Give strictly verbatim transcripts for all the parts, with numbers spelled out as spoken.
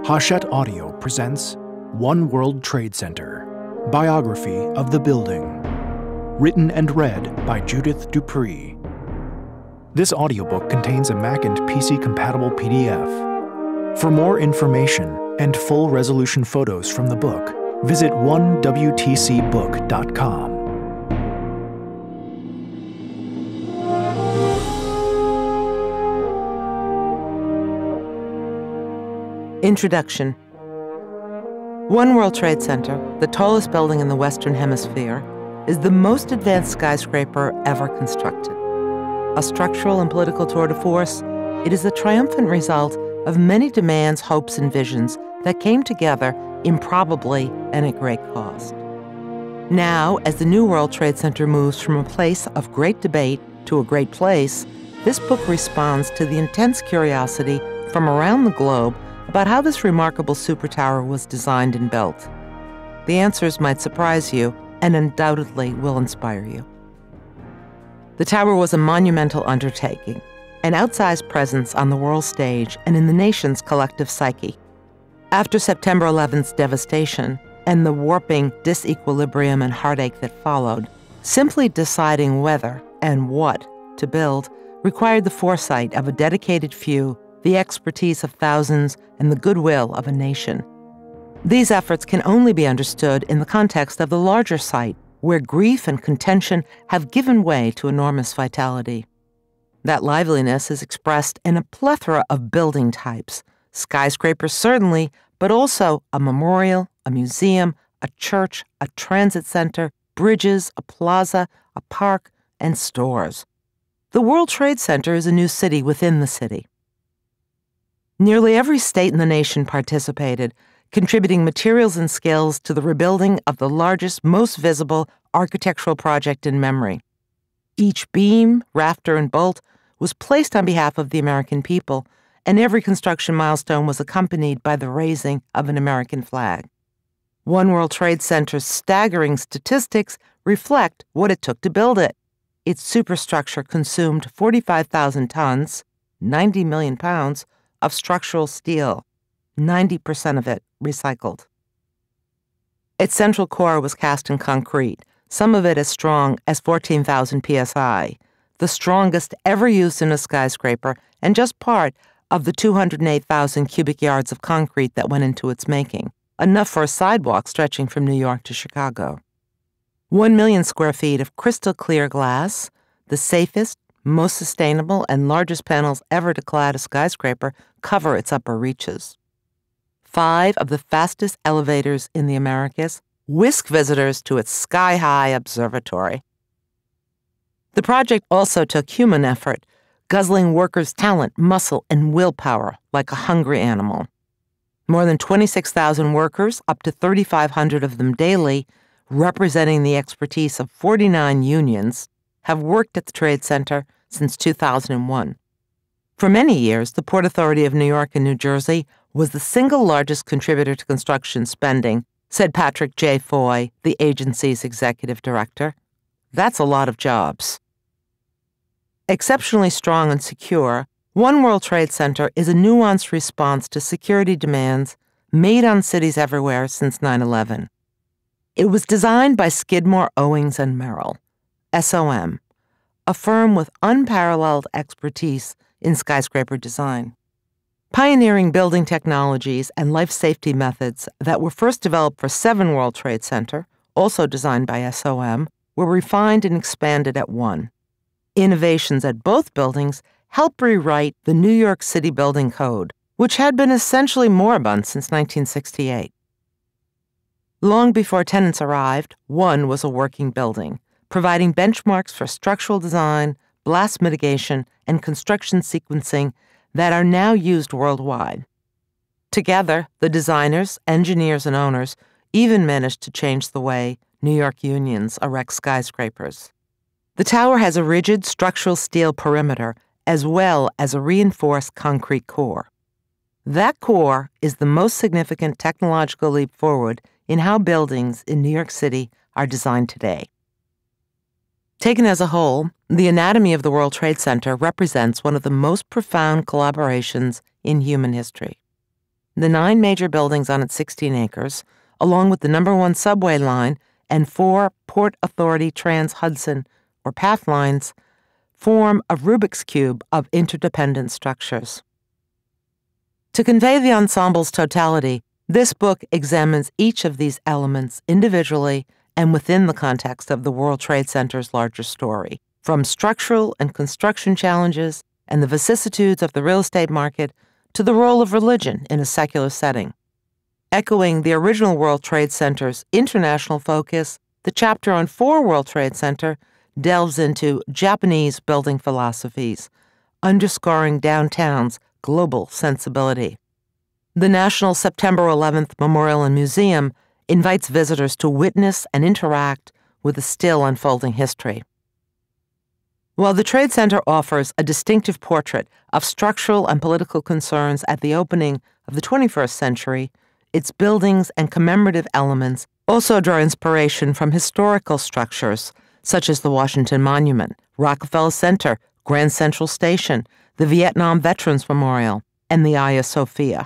Hachette Audio presents One World Trade Center, Biography of the Building, written and read by Judith Dupré. This audiobook contains a Mac and P C-compatible P D F. For more information and full resolution photos from the book, visit one w t c book dot com. Introduction. One World Trade Center, the tallest building in the Western Hemisphere, is the most advanced skyscraper ever constructed. A structural and political tour de force, it is a triumphant result of many demands, hopes, and visions that came together improbably and at great cost. Now, as the new World Trade Center moves from a place of great debate to a great place, this book responds to the intense curiosity from around the globe about how this remarkable supertower was designed and built. The answers might surprise you and undoubtedly will inspire you. The tower was a monumental undertaking, an outsized presence on the world stage and in the nation's collective psyche. After September eleventh's devastation and the warping disequilibrium and heartache that followed, simply deciding whether and what to build required the foresight of a dedicated few, the expertise of thousands, and the goodwill of a nation. These efforts can only be understood in the context of the larger site, where grief and contention have given way to enormous vitality. That liveliness is expressed in a plethora of building types, skyscrapers certainly, but also a memorial, a museum, a church, a transit center, bridges, a plaza, a park, and stores. The World Trade Center is a new city within the city. Nearly every state in the nation participated, contributing materials and skills to the rebuilding of the largest, most visible architectural project in memory. Each beam, rafter, and bolt was placed on behalf of the American people, and every construction milestone was accompanied by the raising of an American flag. One World Trade Center's staggering statistics reflect what it took to build it. Its superstructure consumed forty-five thousand tons, ninety million pounds, of structural steel, ninety percent of it recycled. Its central core was cast in concrete, some of it as strong as fourteen thousand p s i, the strongest ever used in a skyscraper, and just part of the two hundred eight thousand cubic yards of concrete that went into its making, enough for a sidewalk stretching from New York to Chicago. One million square feet of crystal clear glass, the safest, most sustainable, and largest panels ever to clad a skyscraper cover its upper reaches. Five of the fastest elevators in the Americas whisk visitors to its sky-high observatory. The project also took human effort, guzzling workers' talent, muscle, and willpower like a hungry animal. More than twenty-six thousand workers, up to thirty-five hundred of them daily, representing the expertise of forty-nine unions, have worked at the Trade Center since two thousand one. For many years, the Port Authority of New York and New Jersey was the single largest contributor to construction spending, said Patrick J. Foy, the agency's executive director. That's a lot of jobs. Exceptionally strong and secure, One World Trade Center is a nuanced response to security demands made on cities everywhere since nine eleven. It was designed by Skidmore, Owings and Merrill, S O M, a firm with unparalleled expertise in skyscraper design. Pioneering building technologies and life safety methods that were first developed for Seven World Trade Center, also designed by S O M, were refined and expanded at One. Innovations at both buildings helped rewrite the New York City Building Code, which had been essentially moribund since nineteen sixty-eight. Long before tenants arrived, One was a working building, providing benchmarks for structural design, blast mitigation, and construction sequencing that are now used worldwide. Together, the designers, engineers, and owners even managed to change the way New York unions erect skyscrapers. The tower has a rigid structural steel perimeter as well as a reinforced concrete core. That core is the most significant technological leap forward in how buildings in New York City are designed today. Taken as a whole, the anatomy of the World Trade Center represents one of the most profound collaborations in human history. The nine major buildings on its sixteen acres, along with the number one subway line and four Port Authority Trans-Hudson, or PATH lines, form a Rubik's Cube of interdependent structures. To convey the ensemble's totality, this book examines each of these elements individually and within the context of the World Trade Center's larger story, from structural and construction challenges and the vicissitudes of the real estate market to the role of religion in a secular setting. Echoing the original World Trade Center's international focus, the chapter on For World Trade Center delves into Japanese building philosophies, underscoring downtown's global sensibility. The National September eleventh Memorial and Museum invites visitors to witness and interact with the still unfolding history. While the Trade Center offers a distinctive portrait of structural and political concerns at the opening of the twenty-first century, its buildings and commemorative elements also draw inspiration from historical structures such as the Washington Monument, Rockefeller Center, Grand Central Station, the Vietnam Veterans Memorial, and the Hagia Sophia.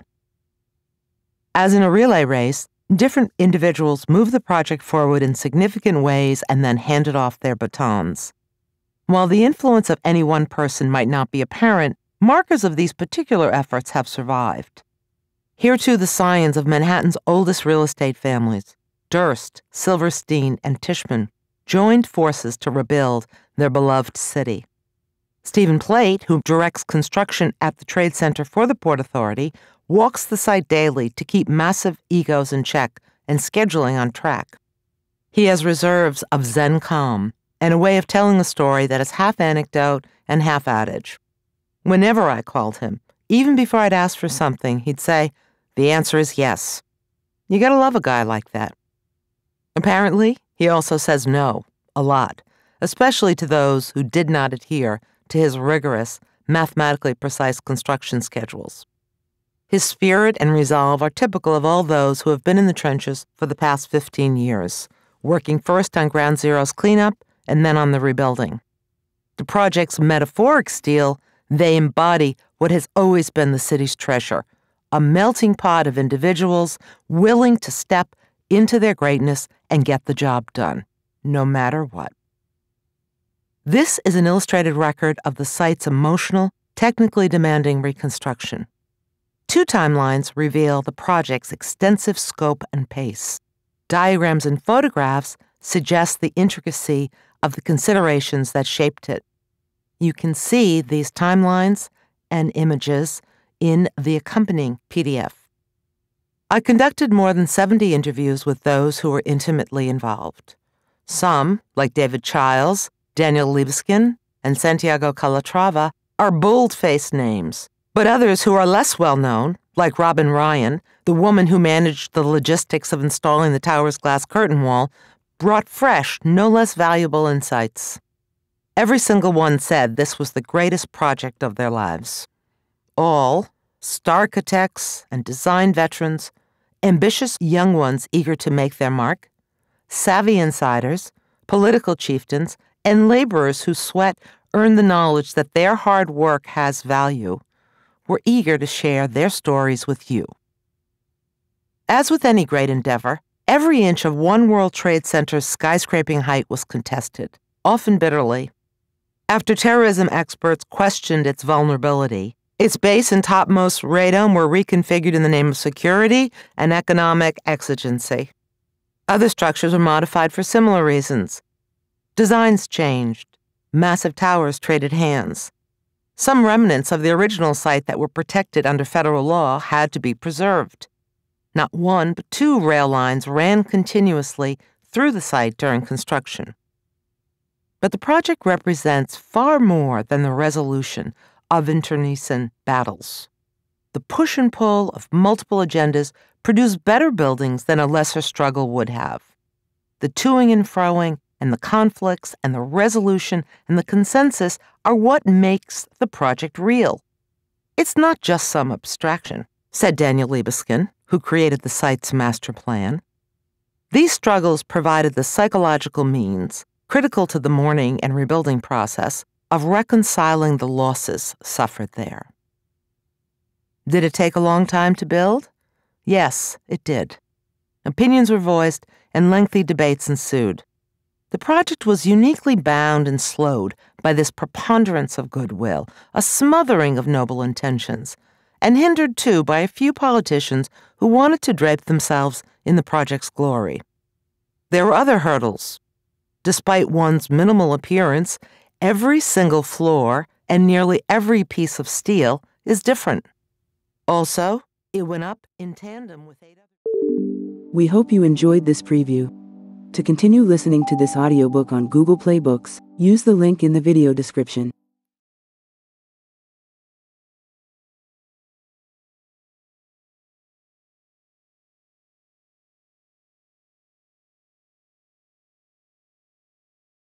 As in a relay race, different individuals move the project forward in significant ways and then handed off their batons. While the influence of any one person might not be apparent, markers of these particular efforts have survived. Here, too, the scions of Manhattan's oldest real estate families, Durst, Silverstein, and Tishman, joined forces to rebuild their beloved city. Stephen Plate, who directs construction at the Trade Center for the Port Authority, walks the site daily to keep massive egos in check and scheduling on track. He has reserves of Zen calm and a way of telling a story that is half anecdote and half adage. Whenever I called him, even before I'd asked for something, he'd say, "The answer is yes." You gotta love a guy like that. Apparently, he also says no, a lot, especially to those who did not adhere to his rigorous, mathematically precise construction schedules. His spirit and resolve are typical of all those who have been in the trenches for the past fifteen years, working first on Ground Zero's cleanup and then on the rebuilding. The project's metaphoric steel, they embody what has always been the city's treasure, a melting pot of individuals willing to step into their greatness and get the job done, no matter what. This is an illustrated record of the site's emotional, technically demanding reconstruction. Two timelines reveal the project's extensive scope and pace. Diagrams and photographs suggest the intricacy of the considerations that shaped it. You can see these timelines and images in the accompanying P D F. I conducted more than seventy interviews with those who were intimately involved. Some, like David Childs, Daniel Libeskind, and Santiago Calatrava, are bold-faced names, but others who are less well-known, like Robin Ryan, the woman who managed the logistics of installing the tower's glass curtain wall, brought fresh, no less valuable insights. Every single one said this was the greatest project of their lives. All, star architects and design veterans, ambitious young ones eager to make their mark, savvy insiders, political chieftains, and laborers whose sweat earned the knowledge that their hard work has value, were eager to share their stories with you. As with any great endeavor, every inch of One World Trade Center's skyscraping height was contested, often bitterly. After terrorism experts questioned its vulnerability, its base and topmost radome were reconfigured in the name of security and economic exigency. Other structures were modified for similar reasons. Designs changed. Massive towers traded hands. Some remnants of the original site that were protected under federal law had to be preserved. Not one, but two rail lines ran continuously through the site during construction. But the project represents far more than the resolution of internecine battles. The push and pull of multiple agendas produce better buildings than a lesser struggle would have. The toing and froing and the conflicts and the resolution and the consensus are what makes the project real. It's not just some abstraction, said Daniel Libeskind, who created the site's master plan. These struggles provided the psychological means, critical to the mourning and rebuilding process, of reconciling the losses suffered there. Did it take a long time to build? Yes, it did. Opinions were voiced, and lengthy debates ensued. The project was uniquely bound and slowed by this preponderance of goodwill, a smothering of noble intentions, and hindered, too, by a few politicians who wanted to drape themselves in the project's glory. There were other hurdles. Despite one's minimal appearance, every single floor and nearly every piece of steel is different. Also, it went up in tandem with eight other... We hope you enjoyed this preview. To continue listening to this audiobook on Google Play Books, use the link in the video description.